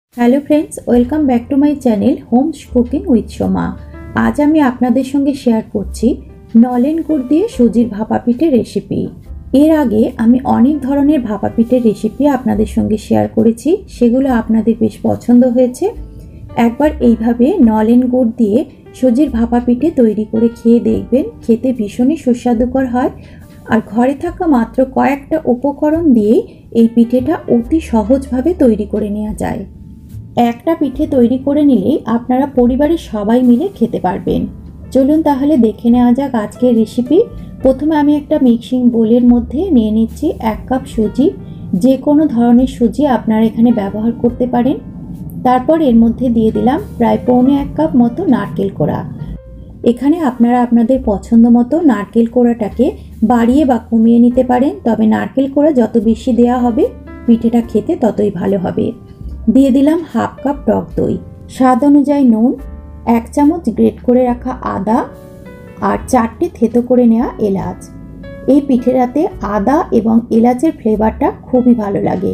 Hello friends, welcome back to my channel homes cooking with Soma. আজ আমি আপনাদের সঙ্গে শেয়ার করছি নলেন গুড় দিয়ে সুজির ভাপা পিঠের রেসিপি। এর আগে আমি অনেক ধরনের ভাপা পিঠের রেসিপি আপনাদের সঙ্গে শেয়ার করেছি, সেগুলো আপনাদের বেশ পছন্দ হয়েছে। একবার এইভাবে নলেন গুড় দিয়ে সুজির ভাপা পিঠে তৈরি করে খেয়ে দেখবেন, খেতে ভীষণই সুস্বাদুকর হয়। আর ঘরে থাকা মাত্র কয়েকটা উপকরণ দিয়েই এই পিঠেটা অতি সহজভাবে তৈরি করে নেওয়া যায়। একটা পিঠে তৈরি করে নিলেই আপনারা পরিবারের সবাই মিলে খেতে পারবেন। চলুন তাহলে দেখে নেওয়া যাক আজকের রেসিপি। প্রথমে আমি একটা মিক্সিং বোলের মধ্যে নিয়ে নিচ্ছি 1 কাপ সুজি। যে কোনো ধরনের সুজি আপনারা এখানে ব্যবহার করতে পারেন। তারপর এর মধ্যে দিয়ে দিলাম প্রায় 1.25 কাপ মতো নারকেল কোড়া। এখানে আপনারা আপনাদের পছন্দ মতো নারকেল কোড়াটাকে বাড়িয়ে বা কমিয়ে নিতে পারেন, তবে নারকেল কোড়া যত বেশি দেওয়া হবে পিঠেটা খেতে ততই ভালো হবে। দিয়ে দিলাম 1/2 কাপ টক দই, স্বাদ অনুযায়ী নুন, 1 চামচ গ্রেট করে রাখা আদা আর 4টে থেতো করে নেওয়া এলাচ। এই পিঠেটাতে আদা এবং এলাচের ফ্লেভারটা খুবই ভালো লাগে।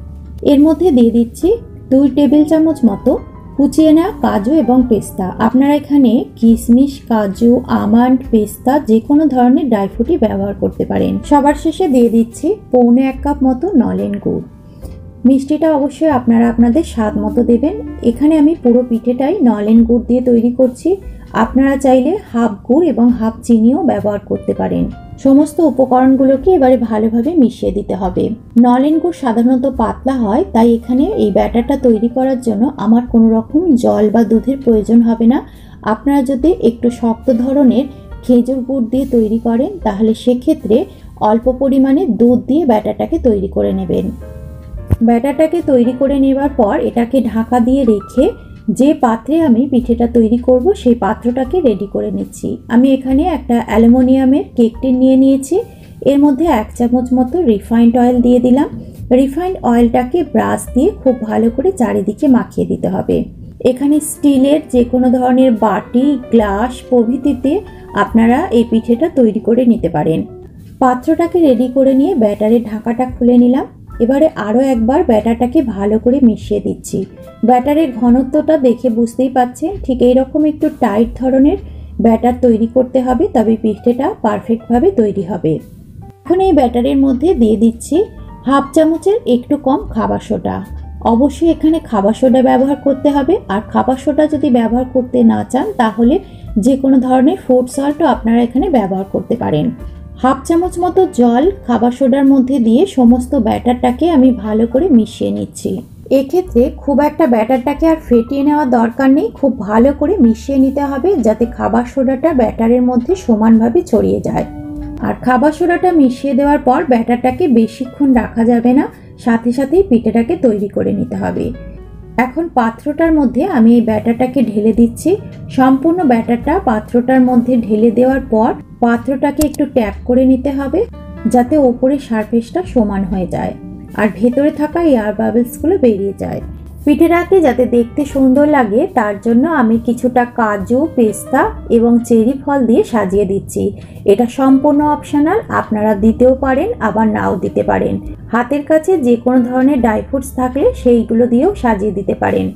এর মধ্যে দিয়ে দিচ্ছি 2 টেবিল চামচ মতো কুচিয়ে নেওয়া কাজু এবং পেস্তা। আপনারা এখানে কিশমিশ, কাজু, আমন্ড, পেস্তা যে কোনো ধরনের ড্রাই ফ্রুটই ব্যবহার করতে পারেন। সবার শেষে দিয়ে দিচ্ছি 1.25 কাপ মতো নলেন গুড়। মিষ্টিটা অবশ্যই আপনারা আপনাদের স্বাদ মতো দেবেন। এখানে আমি পুরো পিঠেটাই নলেন গুড় দিয়ে তৈরি করছি। আপনারা চাইলে হাফ গুড় এবং হাফ চিনিও ব্যবহার করতে পারেন। সমস্ত উপকরণগুলোকে এবারে ভালোভাবে মিশিয়ে দিতে হবে। নলেন গুড় সাধারণত পাতলা হয়, তাই এখানে এই ব্যাটারটা তৈরি করার জন্য আমার কোনো রকম জল বা দুধের প্রয়োজন হবে না। আপনারা যদি একটু শক্ত ধরনের খেজুর গুড় দিয়ে তৈরি করেন তাহলে সেক্ষেত্রে অল্প পরিমাণে দুধ দিয়ে ব্যাটারটাকে তৈরি করে নেবেন। ব্যাটারটাকে তৈরি করে নেবার পর এটাকে ঢাকা দিয়ে রেখে যে পাত্রে আমি পিঠেটা তৈরি করব সেই পাত্রটাকে রেডি করে নিচ্ছি। আমি এখানে একটা অ্যালুমিনিয়ামের কেক টিন নিয়ে নিয়েছি। এর মধ্যে 1 চামচ মতো রিফাইন্ড অয়েল দিয়ে দিলাম। রিফাইন্ড অয়েলটাকে ব্রাশ দিয়ে খুব ভালো করে চারিদিকে মাখিয়ে দিতে হবে। এখানে স্টিলের যে কোনো ধরনের বাটি, গ্লাস প্রভৃতিতে আপনারা এই পিঠেটা তৈরি করে নিতে পারেন। পাত্রটাকে রেডি করে নিয়ে ব্যাটারের ঢাকাটা খুলে নিলাম। এবারে আরও একবার ব্যাটারটাকে ভালো করে মিশিয়ে দিচ্ছি। ব্যাটারের ঘনত্বটা দেখে বুঝতেই পাচ্ছেন, ঠিক এইরকম একটু টাইট ধরনের ব্যাটার তৈরি করতে হবে, তবে পিঠেটা পারফেক্টভাবে তৈরি হবে। এখন এই ব্যাটারের মধ্যে দিয়ে দিচ্ছি হাফ চামচের একটু কম খাবার সোডা। অবশ্যই এখানে খাবার সোডা ব্যবহার করতে হবে। আর খাবার সোডা যদি ব্যবহার করতে না চান তাহলে যে কোনো ধরনের ফুড সল্টও আপনারা এখানে ব্যবহার করতে পারেন। হাফ চামচ মতো জল খাবার সোডার মধ্যে দিয়ে সমস্ত ব্যাটারটাকে আমি ভালো করে মিশিয়ে নিচ্ছি। এক্ষেত্রে খুব একটা ব্যাটারটাকে আর ফেটিয়ে নেওয়ার দরকার নেই, খুব ভালো করে মিশিয়ে নিতে হবে যাতে খাবার সোডাটা ব্যাটারের মধ্যে সমানভাবে ছড়িয়ে যায়। আর খাবার সোডাটা মিশিয়ে দেওয়ার পর ব্যাটারটাকে বেশিক্ষণ রাখা যাবে না, সাথে সাথেই পিঠেটাকে তৈরি করে নিতে হবে। এখন পাত্রটার মধ্যে আমি এই ব্যাটারটাকে ঢেলে দিচ্ছি। সম্পূর্ণ ব্যাটারটা পাত্রটার মধ্যে ঢেলে দেওয়ার পর পাত্রটাকে একটু ট্যাপ করে নিতে হবে যাতে ওপরের সারফেসটা সমান হয়ে যায় আর ভেতরে থাকা এয়ার বাবলসগুলো বেরিয়ে যায়। পিঠেটাকে যাতে দেখতে সুন্দর লাগে তার জন্য আমি কিছুটা কাজু, পেস্তা এবং চেরি ফল দিয়ে সাজিয়ে দিচ্ছি। এটা সম্পূর্ণ অপশনাল, আপনারা দিতেও পারেন আবার নাও দিতে পারেন। হাতের কাছে যে কোনো ধরনের ড্রাই ফ্রুটস থাকলে সেইগুলো দিয়েও সাজিয়ে দিতে পারেন।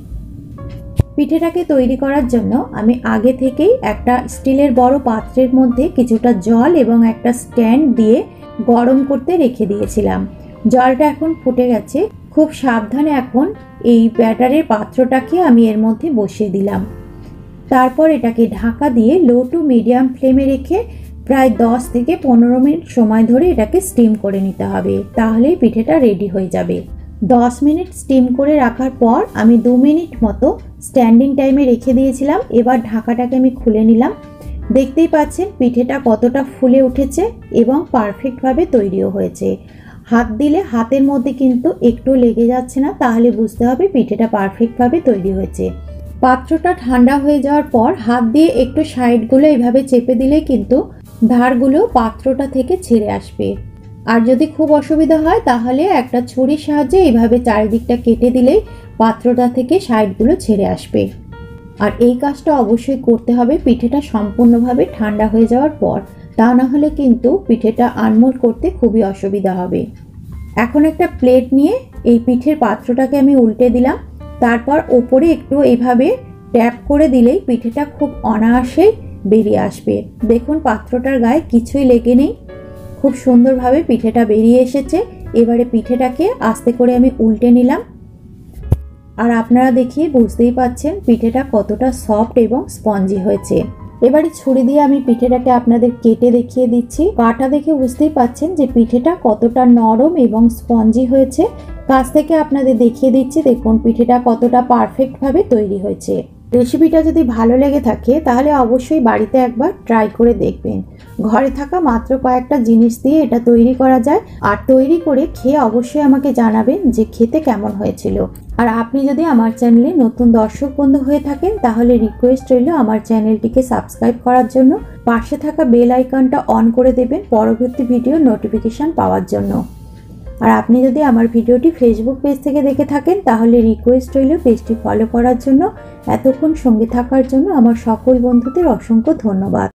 পিঠেটাকে তৈরি করার জন্য আমি আগে থেকেই একটা স্টিলের বড় পাত্রের মধ্যে কিছুটা জল এবং একটা স্ট্যান্ড দিয়ে গরম করতে রেখে দিয়েছিলাম। জলটা এখন ফুটে গেছে। খুব সাবধানে এখন এই ব্যাটারের পাত্রটাকে আমি এর মধ্যে বসিয়ে দিলাম। তারপর এটাকে ঢাকা দিয়ে লো টু মিডিয়াম ফ্লেমে রেখে প্রায় 10 থেকে 15 মিনিট সময় ধরে এটাকে স্টিম করে নিতে হবে, তাহলেই পিঠেটা রেডি হয়ে যাবে। 10 মিনিট স্টিম করে রাখার পর আমি 2 মিনিট মতো স্ট্যান্ডিং টাইমে রেখে দিয়েছিলাম। এবার ঢাকাটাকে আমি খুলে নিলাম। দেখতেই পাচ্ছেন পিঠেটা কতটা ফুলে উঠেছে এবং পারফেক্টভাবে তৈরিও হয়েছে। হাত দিলে হাতের মধ্যে কিন্তু একটু লেগে যাচ্ছে না, তাহলে বুঝতে হবে পিঠেটা পারফেক্টভাবে তৈরি হয়েছে। পাত্রটা ঠান্ডা হয়ে যাওয়ার পর হাত দিয়ে একটু সাইডগুলো এইভাবে চেপে দিলে কিন্তু ধারগুলো পাত্রটা থেকে ছেড়ে আসবে। আর যদি খুব অসুবিধা হয় তাহলে একটা ছুরির সাহায্যে এইভাবে চারিদিকটা কেটে দিলেই পাত্রটা থেকে সাইডগুলো ছেড়ে আসবে। আর এই কাজটা অবশ্যই করতে হবে পিঠেটা সম্পূর্ণভাবে ঠান্ডা হয়ে যাওয়ার পর, তা না হলে কিন্তু পিঠেটা আনমোল্ড করতে খুবই অসুবিধা হবে। এখন একটা প্লেট নিয়ে এই পিঠের পাত্রটাকে আমি উল্টে দিলাম। তারপর ওপরে একটু এইভাবে ট্যাপ করে দিলেই পিঠেটা খুব অনায়াসেই বেরিয়ে আসবে। দেখুন পাত্রটার গায়ে কিছুই লেগে নেই, খুব সুন্দরভাবে পিঠেটা বেরিয়ে এসেছে। এবারে পিঠেটাকে আস্তে করে আমি উল্টে নিলাম। আর আপনারা দেখিয়ে বুঝতেই পাচ্ছেন পিঠেটা কতটা সফট এবং স্পঞ্জি হয়েছে। এবারে ছুরি দিয়ে আমি পিঠেটাকে আপনাদের কেটে দেখিয়ে দিচ্ছি। কাটা দেখে বুঝতেই পাচ্ছেন যে পিঠেটা কতটা নরম এবং স্পঞ্জি হয়েছে। কাছ থেকে আপনাদের দেখিয়ে দিচ্ছি, দেখুন পিঠেটা কতটা পারফেক্টভাবে তৈরি হয়েছে। রেসিপিটা যদি ভালো লেগে থাকে তাহলে অবশ্যই বাড়িতে একবার ট্রাই করে দেখবেন। ঘরে থাকা মাত্র কয়েকটা জিনিস দিয়ে এটা তৈরি করা যায়। আর তৈরি করে খেয়ে অবশ্যই আমাকে জানাবেন যে খেতে কেমন হয়েছিল। আর আপনি যদি আমার চ্যানেলে নতুন দর্শক বন্ধু হয়ে থাকেন তাহলে রিকোয়েস্ট রইল আমার চ্যানেলটিকে সাবস্ক্রাইব করার জন্য। পাশে থাকা বেল আইকনটা অন করে দেবেন পরবর্তী ভিডিও নোটিফিকেশন পাওয়ার জন্য। আর আপনি যদি আমার ভিডিওটি ফেসবুক পেজ থেকে দেখে থাকেন তাহলে রিকোয়েস্ট রইল পেজটি ফলো করার জন্য। এতক্ষণ সঙ্গে থাকার জন্য আমার সকল বন্ধুদের অসংখ্য ধন্যবাদ।